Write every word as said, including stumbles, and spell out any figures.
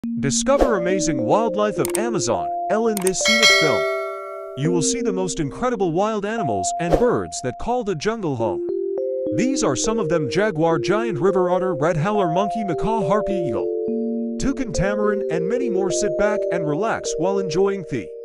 Discover amazing wildlife of Amazon, L in this scenic film. You will see the most incredible wild animals and birds that call the jungle home. These are some of them: jaguar, giant river otter, red howler, monkey, macaw, harpy eagle, toucan, tamarin, and many more. Sit back and relax while enjoying the